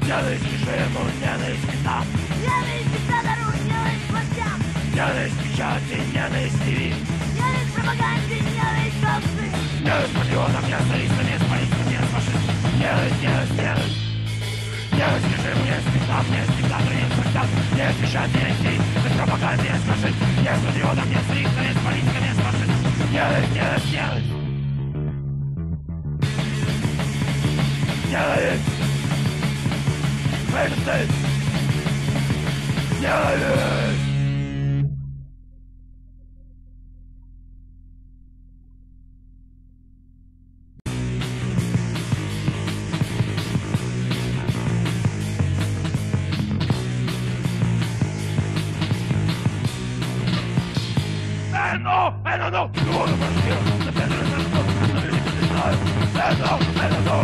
Ненависть режиму, ненависть местам. Ненависть диктатору, ненависть властям. Ненависть печати, ненависть ТВ. Ненависть пропаганде, ненависть коррупции. Ненависть патриотам, не осталистам, не с политиком, не с фашистом. Ненависть, ненависть, ненависть. Ненависть режиму, ненависть местам, ненависть диктатору, ненависть властям. Ненависть печати, ненависть ТВ. Ненависть пропаганде, ненависть фашистам. Ненависть патриотам, не с политиком, не с политиком, не с фашистом. Ненависть, ненависть, ненависть. Ненависть! Ненависть! Ненависть! No! You want to run here? The better than the book, the music is desire. No!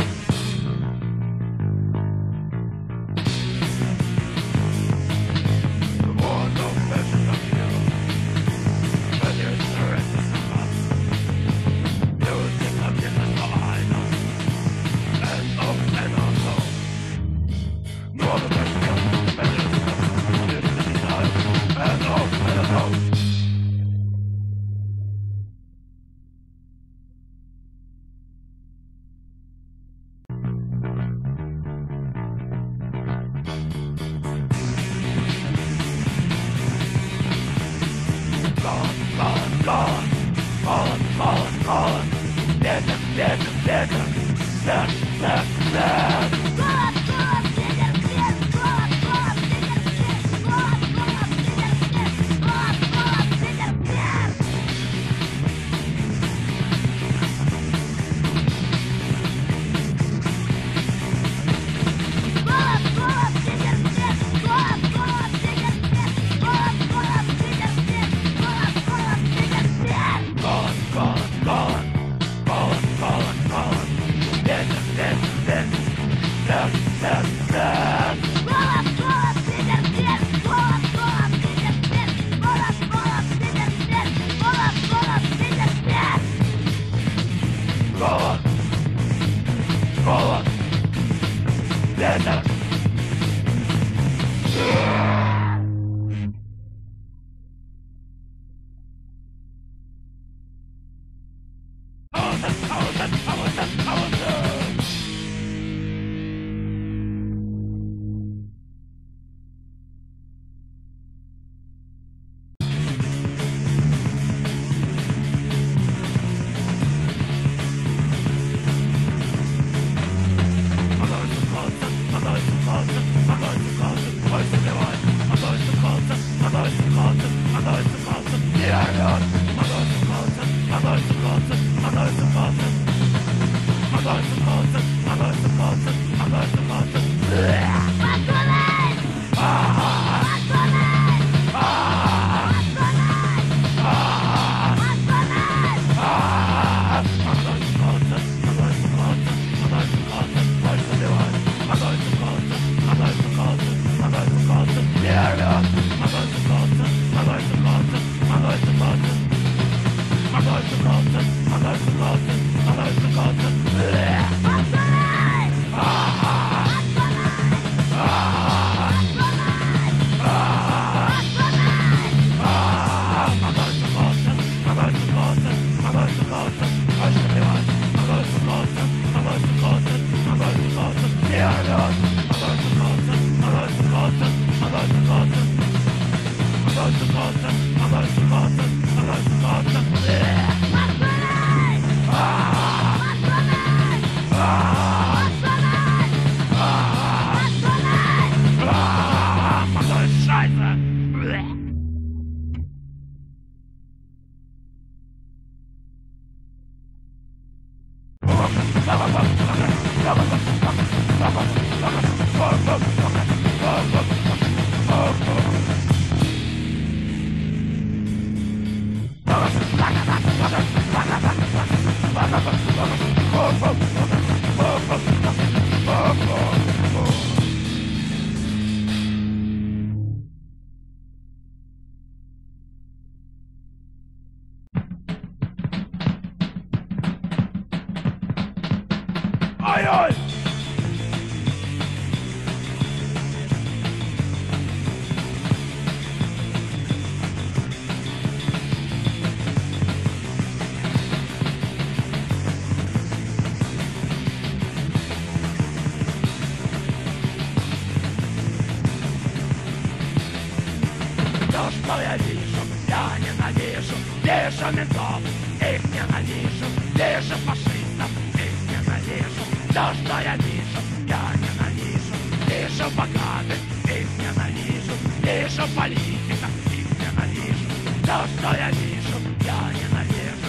вижу ментов, их ненавижу, вижу фашистов, их ненавижу. То, что я вижу, ненавижу. Вижу богатых, их ненавижу. Вижу политиков, их ненавижу. То, что я вижу, ненавижу.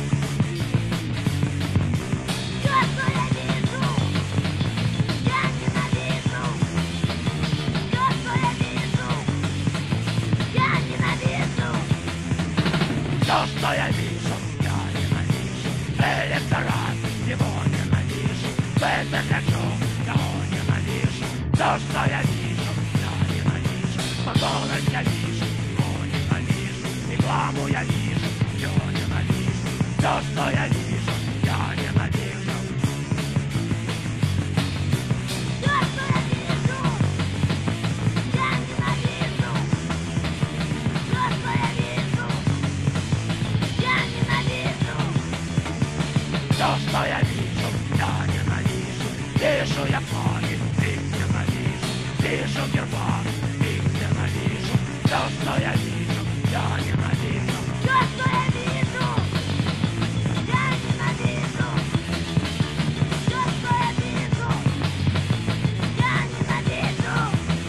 То, что я вижу, я ненавижу. То, что я вижу, я ненавижу. То, что я вижу, ненавижу. Электорат, его ненавижу. В это хочу, его ненавижу. То, что я вижу, ненавижу. Макдональдс я вижу, его ненавижу. Рекламу я вижу, ее ненавижу. То, что я вижу, ненавижу. То, что я вижу, я ненавижу. То, что я вижу, я ненавижу. То, что я вижу, ненавижу. Вижу я флаги, их ненавижу. Вижу герба, их ненавижу. То, что я вижу, ненавижу. То, что я вижу, я ненавижу. То, что я вижу, я ненавижу.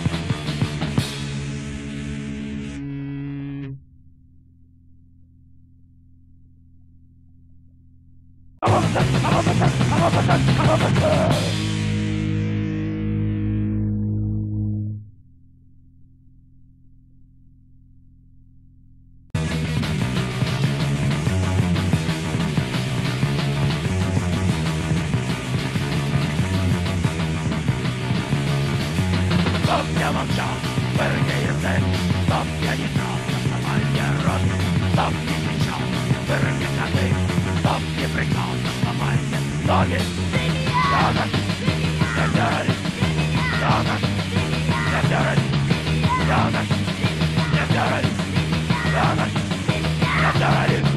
Стоп, я молчал, вырви язык. Стоп, я не знал, доставай мне рот. Стоп, не кричал, вырви язык. Стоп, не прыгал, доставай мне ноги. Янок, я террорист. Янок, я террорист. Янок, я террорист. Янок, я террорист.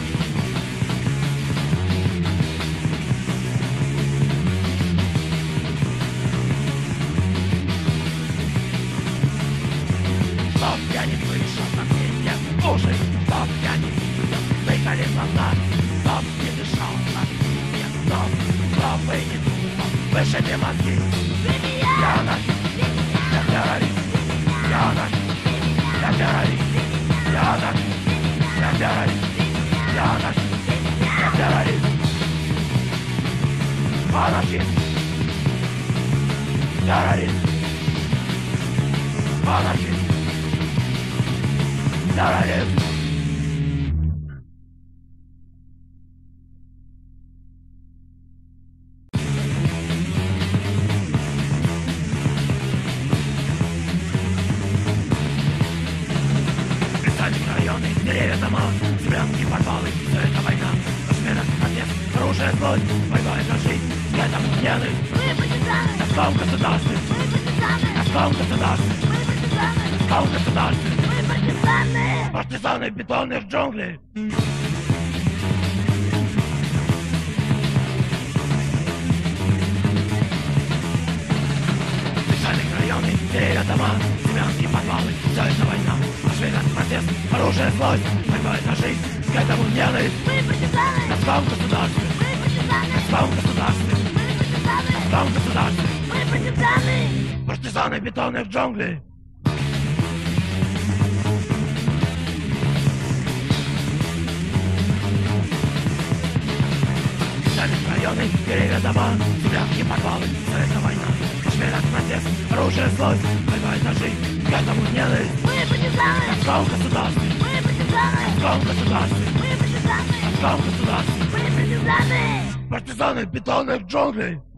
Стоп, я не слышу, как мне уши. Стоп, я не видел, выколи глаза. Стоп, не дышал, как мне нос. Стоп, и не думал, вышиби мозги. Янок, я террорист. Янок, я террорист. Янок, я террорист. Янок, я террорист. Анархист. Террорист. Анархист. Террорист. Писали районы, деревья, дома, землянки, подвалы, все это война. Смена, отец, оружие, злость, борьба за жизнь, к этому ненависть. Мы партизаны, Тоском государстве, мы партизаны, тоском государстве, мы партизаны, тоском государстве. мы партизаны. Партизаны бетонных джунглей. Специальные районы, деревья, дома, землянки, подвалы, все это война. Смена, протест, оружие, злость, борьба за жизнь, к этому ненависть. Мы партизаны, Тоском государстве, мы партизаны, тоском государстве, мы партизаны, тоском государстве. мы партизаны. Партизаны бетонных джунглей. Специальные районы, деревья, дома, землянки, подвалы, все это война. Смена, протест, оружие, злость, борьба за жизнь, к этому ненависть. Мы партизаны, Тоском государстве, мы партизаны, тоском государстве, мы партизаны, тоском государстве. мы партизаны. Партизаны бетонных джунглей.